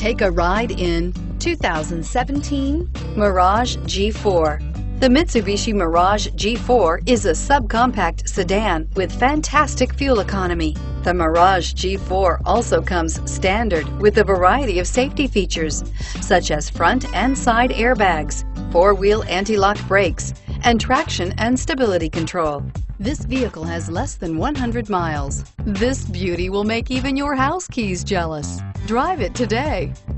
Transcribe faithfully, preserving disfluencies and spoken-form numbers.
Take a ride in two thousand seventeen Mirage G four. The Mitsubishi Mirage G four is a subcompact sedan with fantastic fuel economy. The Mirage G four also comes standard with a variety of safety features, such as front and side airbags, four-wheel anti-lock brakes, and traction and stability control. This vehicle has less than one hundred miles. This beauty will make even your house keys jealous. Drive it today.